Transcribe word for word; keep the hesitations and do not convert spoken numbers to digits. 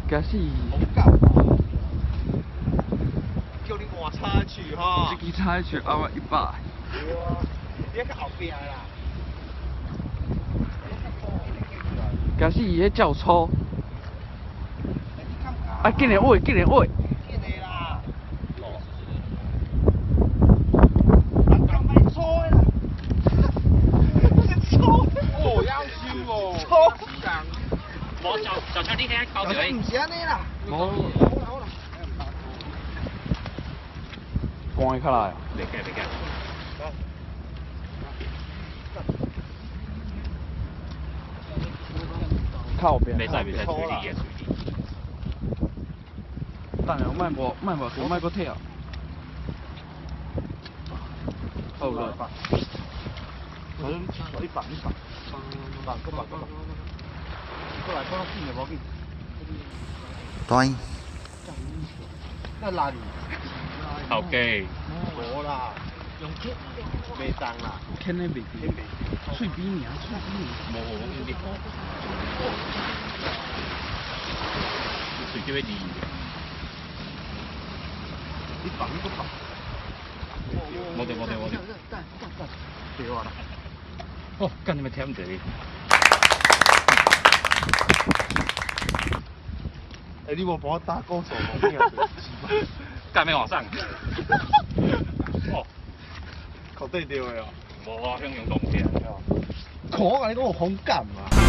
假是。 好搞。叫你换叉去哈。 一支叉去阿我一百。 对啊，你去后边啦。 假是伊迄叫粗。啊，紧点喂，紧点喂。 紧点啦。哦。人家卖粗的啦。粗。哦，夭寿哦。粗人。我就就將啲嘢交俾你。唔是安尼啦。冇。好啦好啦。 關伊較來。 袂驚袂驚。 靠邊。 袂使袂使，隨你嘅隨你。 等下，莫無莫無，我莫個跳。好啦。我我一百一百。百個百個百。過來，過來，見就冇見。 對。 那哪裡？ 後機。 冇啦，用鉛未生啦。 鉛的未記。脆邊爾，脆邊爾。 冇呢啲。脆叫咩字？ 你綁不綁？ 我哋我哋我哋。 對啊。 哦，跟你咪聽唔到。 哎，你冇幫我打高手冇咩？ 間咩學生？哦， 確對掉嘅啊！ 冇啊，香港當嘅。 講啊，你講我好感啊！